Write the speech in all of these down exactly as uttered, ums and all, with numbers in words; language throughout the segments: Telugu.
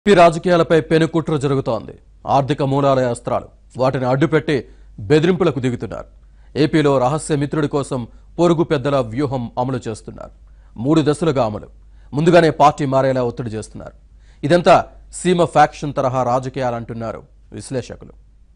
ఏపీ రాజకీయాలపై పెనుకుట్ర జరుగుతోంది. ఆర్థిక మూలాల అస్త్రాలు వాటిని అడ్డుపెట్టి బెదిరింపులకు దిగుతున్నారు. ఏపీలో రహస్య మిత్రుడి కోసం పొరుగు పెద్దల వ్యూహం అమలు చేస్తున్నారు. మూడు దశలుగా అమలు. ముందుగానే పార్టీ మారేలా ఒత్తిడి చేస్తున్నారు. ఇదంతా సీమ ఫ్యాక్షన్ తరహా రాజకీయాలంటున్నారు విశ్లేషకులు.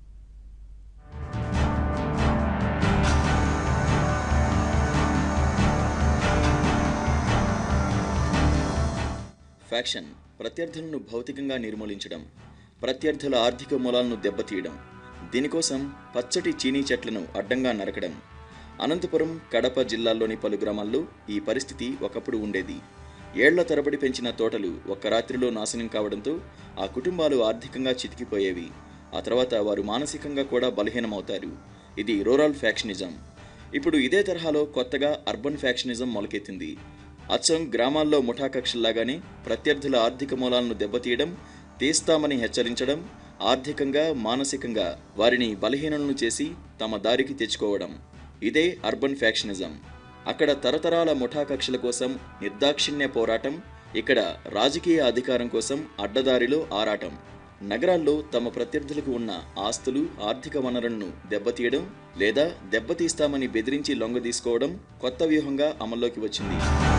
ఫ్యాక్షన్ ప్రత్యర్థులను భౌతికంగా నిర్మూలించడం, ప్రత్యర్థుల ఆర్థిక మూలాలను దెబ్బతీయడం, దీనికోసం పచ్చటి చీనీ చెట్లను అడ్డంగా నరకడం. అనంతపురం, కడప జిల్లాల్లోని పలు గ్రామాల్లో ఈ పరిస్థితి ఒకప్పుడు ఉండేది. ఏళ్ల తరబడి పెంచిన తోటలు ఒక్క రాత్రిలో నాశనం కావడంతో ఆ కుటుంబాలు ఆర్థికంగా చితికిపోయేవి. ఆ తర్వాత వారు మానసికంగా కూడా బలహీనమవుతారు. ఇది రూరల్ ఫ్యాక్షనిజం. ఇప్పుడు ఇదే తరహాలో కొత్తగా అర్బన్ ఫ్యాక్షనిజం మొలకెత్తింది. అచ్చం గ్రామాల్లో ముఠా కక్షల్లాగానే ప్రత్యర్థుల ఆర్థిక మూలాలను దెబ్బతీయడం, తీస్తామని హెచ్చరించడం, ఆర్థికంగా మానసికంగా వారిని బలహీనులను చేసి తమ దారికి తెచ్చుకోవడం. ఇదే అర్బన్ ఫ్యాక్షనిజం. అక్కడ తరతరాల ముఠా కక్షల కోసం నిర్దాక్షిణ్య పోరాటం, ఇక్కడ రాజకీయ అధికారం కోసం అడ్డదారిలో ఆరాటం. నగరాల్లో తమ ప్రత్యర్థులకు ఉన్న ఆస్తులు, ఆర్థిక వనరులను దెబ్బతీయడం లేదా దెబ్బతీస్తామని బెదిరించి లొంగదీసుకోవడం కొత్త వ్యూహంగా అమల్లోకి వచ్చింది.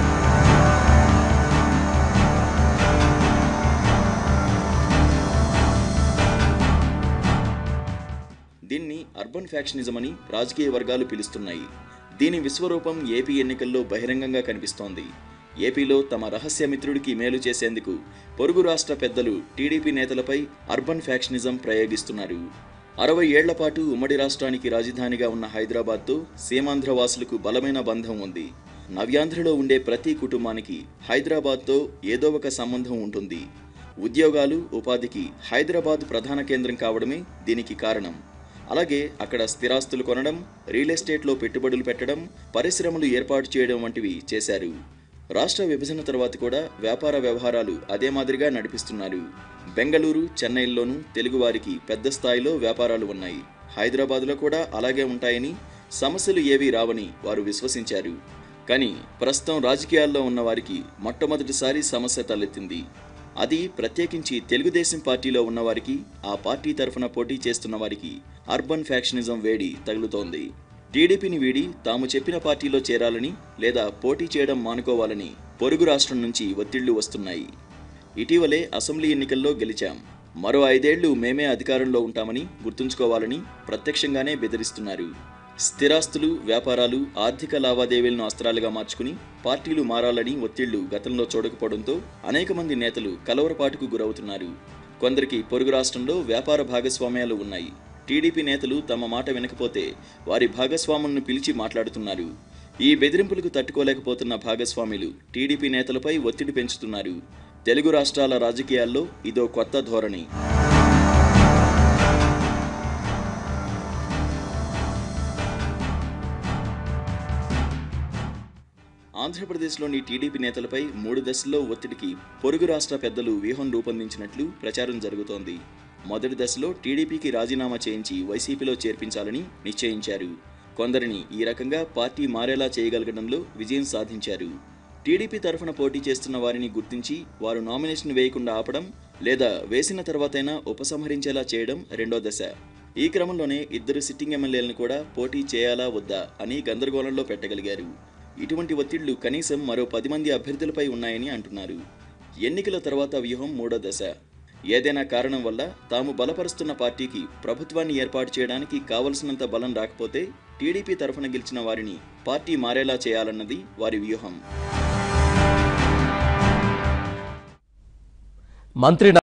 దీన్ని అర్బన్ ఫ్యాక్షనిజం అని రాజకీయ వర్గాలు పిలుస్తున్నాయి. దీని విశ్వరూపం ఏపీ ఎన్నికల్లో బహిరంగంగా కనిపిస్తోంది. ఏపీలో తమ రహస్య మిత్రుడికి మేలు చేసేందుకు పొరుగు రాష్ట్ర పెద్దలు టీడీపీ నేతలపై అర్బన్ ఫ్యాక్షనిజం ప్రయోగిస్తున్నారు. అరవై ఏళ్ల పాటు ఉమ్మడి రాష్ట్రానికి రాజధానిగా ఉన్న హైదరాబాద్తో సీమాంధ్ర వాసులకు బలమైన బంధం ఉంది. నవ్యాంధ్రలో ఉండే ప్రతి కుటుంబానికి హైదరాబాద్తో ఏదో ఒక సంబంధం ఉంటుంది. ఉద్యోగాలు, ఉపాధికి హైదరాబాద్ ప్రధాన కేంద్రం కావడమే దీనికి కారణం. అలాగే అక్కడ స్థిరాస్తులు కొనడం, రియల్ ఎస్టేట్లో పెట్టుబడులు పెట్టడం, పరిశ్రమలు ఏర్పాటు చేయడం వంటివి చేశారు. రాష్ట్ర విభజన తర్వాత కూడా వ్యాపార వ్యవహారాలు అదే మాదిరిగా నడిపిస్తున్నారు. బెంగళూరు, చెన్నైల్లోనూ తెలుగువారికి పెద్ద స్థాయిలో వ్యాపారాలు ఉన్నాయి. హైదరాబాద్లో కూడా అలాగే ఉంటాయని, సమస్యలు ఏవీ రావని వారు విశ్వసించారు. కానీ ప్రస్తుతం రాజకీయాల్లో ఉన్న వారికి మొట్టమొదటిసారి సమస్య తలెత్తింది. అది ప్రత్యేకించి తెలుగుదేశం పార్టీలో ఉన్నవారికి, ఆ పార్టీ తరఫున పోటీ చేస్తున్న వారికి అర్బన్ ఫ్యాక్షనిజం వేడి తగులుతోంది. టీడీపీని వీడి తాము చెప్పిన పార్టీలో చేరాలని లేదా పోటీ చేయడం మానుకోవాలని పొరుగు రాష్ట్రం నుంచి ఒత్తిళ్లు వస్తున్నాయి. ఇటీవలే అసెంబ్లీ ఎన్నికల్లో గెలిచాం, మరో ఐదేళ్లు మేమే అధికారంలో ఉంటామని గుర్తుంచుకోవాలని ప్రత్యక్షంగానే బెదిరిస్తున్నారు. స్థిరాస్తులు, వ్యాపారాలు, ఆర్థిక లావాదేవీలను అస్త్రాలుగా మార్చుకుని పార్టీలు మారాలని ఒత్తిళ్లు గతంలో చూడకపోవడంతో అనేక మంది నేతలు కలవరపాటుకు గురవుతున్నారు. కొందరికి పొరుగు రాష్ట్రంలో వ్యాపార భాగస్వామ్యాలు ఉన్నాయి. టీడీపీ నేతలు తమ మాట వినకపోతే వారి భాగస్వాములను పిలిచి మాట్లాడుతున్నారు. ఈ బెదిరింపులకు తట్టుకోలేకపోతున్న భాగస్వాములు టీడీపీ నేతలపై ఒత్తిడి పెంచుతున్నారు. తెలుగు రాష్ట్రాల రాజకీయాల్లో ఇదో కొత్త ధోరణి. ఆంధ్రప్రదేశ్లోని టీడీపీ నేతలపై మూడు దశల్లో ఒత్తిడికి పొరుగు రాష్ట్ర పెద్దలు వ్యూహం రూపొందించినట్లు ప్రచారం జరుగుతోంది. మొదటి దశలో టీడీపీకి రాజీనామా చేయించి వైసీపీలో చేర్పించాలని నిశ్చయించారు. కొందరిని ఈ రకంగా పార్టీ మారేలా చేయగలగడంలో విజయం సాధించారు. టీడీపీ తరఫున పోటీ చేస్తున్న వారిని గుర్తించి వారు నామినేషన్ వేయకుండా ఆపడం లేదా వేసిన తర్వాతైనా ఉపసంహరించేలా చేయడం రెండో దశ. ఈ క్రమంలోనే ఇద్దరు సిట్టింగ్ ఎమ్మెల్యేలను కూడా పోటీ చేయాలా వద్దా అని గందరగోళంలో పెట్టగలిగారు. ఇటువంటి ఒత్తిళ్లు కనీసం మరో పది మంది అభ్యర్థులపై ఉన్నాయని అంటున్నారు. ఎన్నికల తర్వాత వ్యూహం మూడో దశ. ఏదైనా కారణం వల్ల తాము బలపరుస్తున్న పార్టీకి ప్రభుత్వాన్ని ఏర్పాటు చేయడానికి కావలసినంత బలం రాకపోతే టీడీపీ తరఫున గెలిచిన వారిని పార్టీ మారేలా చేయాలన్నది వారి వ్యూహం. మంత్రి